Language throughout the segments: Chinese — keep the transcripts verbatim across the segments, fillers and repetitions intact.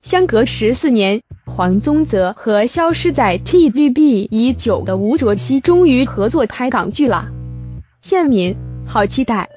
相隔十四年，黄宗泽和消失在 T V B 已久的吴卓羲终于合作拍港剧了。县民好期待。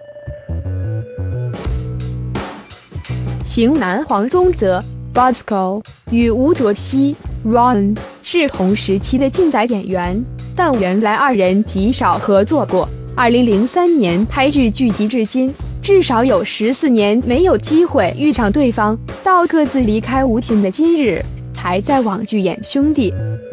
型男黄宗泽 Bosco 与吴卓羲 Ron 是同时期的竞赛演员，但原来二人极少合作过。二零零三年拍剧聚集至今，至少有十四年没有机会遇上对方，到各自离开无情的今日，才在网剧演兄弟。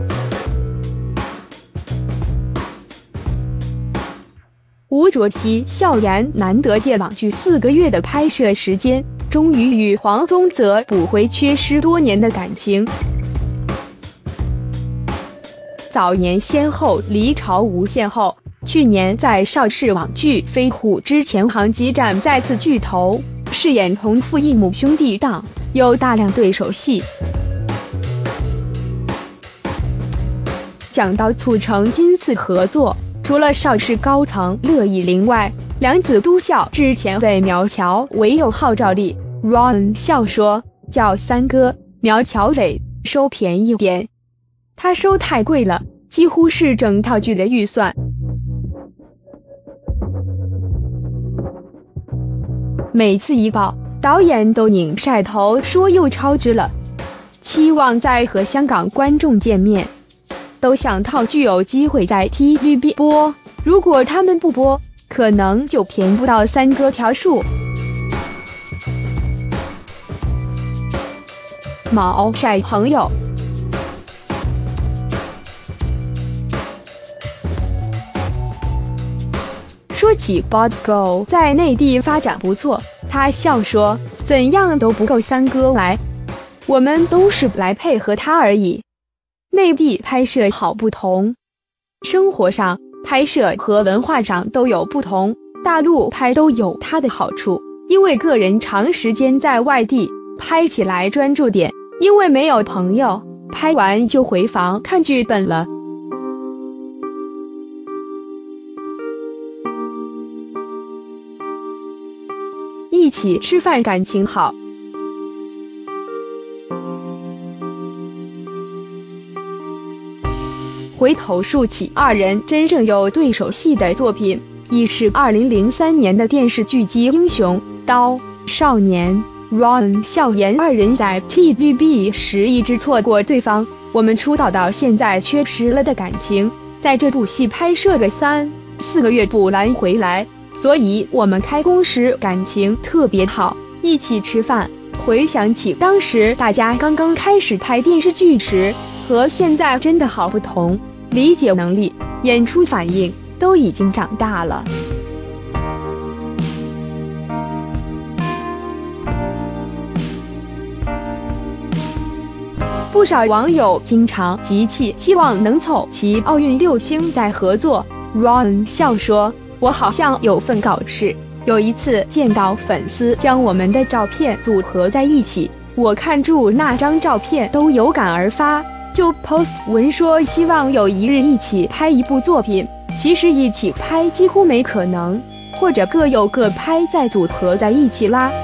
吴卓羲笑言难得借网剧四个月的拍摄时间，终于与黄宗泽补回缺失多年的感情。早年先后离巢无限后，去年在邵氏网剧《飞虎之前行激战》再次聚头，饰演同父异母兄弟档，有大量对手戏。讲到促成今次合作，除了邵氏高层乐意玲外，梁子都笑之前对苗侨伟有号召力。Ron 笑说叫三哥，苗侨伟收便宜点，他收太贵了，几乎是整套剧的预算。每次一报，导演都拧晒头说又超支了，期望再和香港观众见面，都想套剧有机会在 T V B 播，如果他们不播，可能就填不到三哥条数。毛晒朋友说起 Bosco 在内地发展不错，他笑说怎样都不够三哥来，我们都是来配合他而已。内地拍摄好不同，生活上拍摄和文化上都有不同，大陆拍都有它的好处，因为个人长时间在外地，拍起来专注点，因为没有朋友，拍完就回房看剧本了。一起吃饭感情好。回头数起二人真正有对手戏的作品，一是二零零三年的电视剧集《英雄刀少年》， Ron 笑言二人在 T V B 时一直错过对方，我们出道到现在缺失了的感情，在这部戏拍摄个三四个月补来回来，所以我们开工时感情特别好，一起吃饭。回想起当时大家刚刚开始拍电视剧时，和现在真的好不同，理解能力、演出反应都已经长大了。不少网友经常集气，希望能凑齐奥运六星再合作。Ron 笑说，我好像有份稿事，有一次见到粉丝将我们的照片组合在一起，我看住那张照片都有感而发，就 post 文说希望有一日一起拍一部作品，其实一起拍几乎没可能，或者各有各拍再组合在一起啦。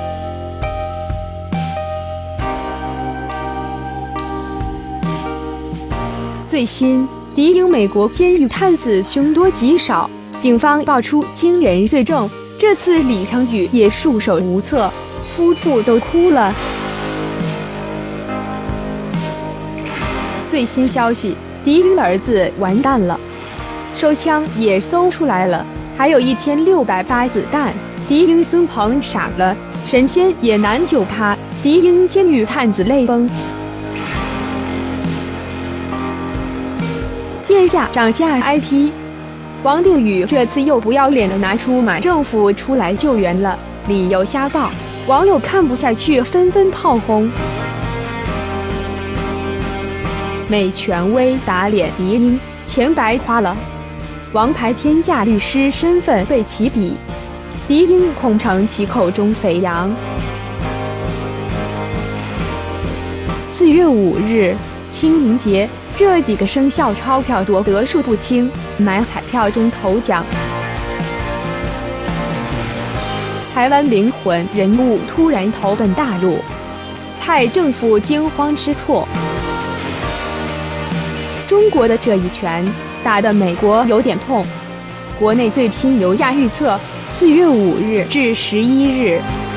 最新，迪英美国监狱探子凶多吉少，警方爆出惊人罪证，这次李成宇也束手无策，夫妇都哭了。最新消息，迪英的儿子完蛋了，手枪也搜出来了，还有一千六百发子弹。迪英孙鹏傻了，神仙也难救他。迪英监狱探子泪崩。电价涨价 I P， 王定宇这次又不要脸的拿出马政府出来救援了，理由瞎报，网友看不下去纷纷炮轰。美权威打脸迪英，钱白花了，王牌天价律师身份被起底，迪英恐成其口中肥羊。四月五日，清明节，这几个生肖钞票夺得数不清，买彩票中头奖。台湾灵魂人物突然投奔大陆， 蔡政府惊慌失措。中国的这一拳打得美国有点痛。国内最新油价预测，四月五日至十一日。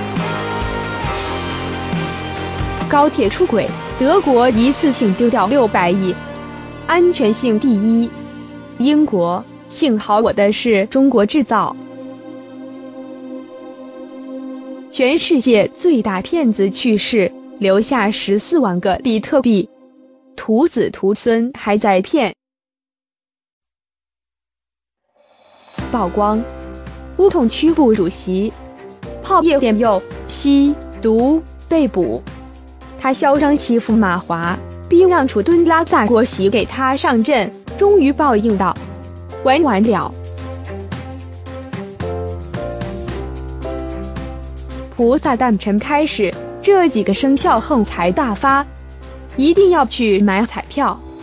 高铁出轨，德国一次性丢掉六百亿，安全性第一。英国，幸好我的是中国制造。全世界最大骗子去世，留下十四万个比特币，徒子徒孙还在骗。曝光，乌统区部主席泡叶点右吸毒被捕，他嚣张欺负马华，逼让楚敦拉萨国席给他上阵，终于报应到，完完了。菩萨诞辰开始，这几个生肖横财大发，一定要去买彩票。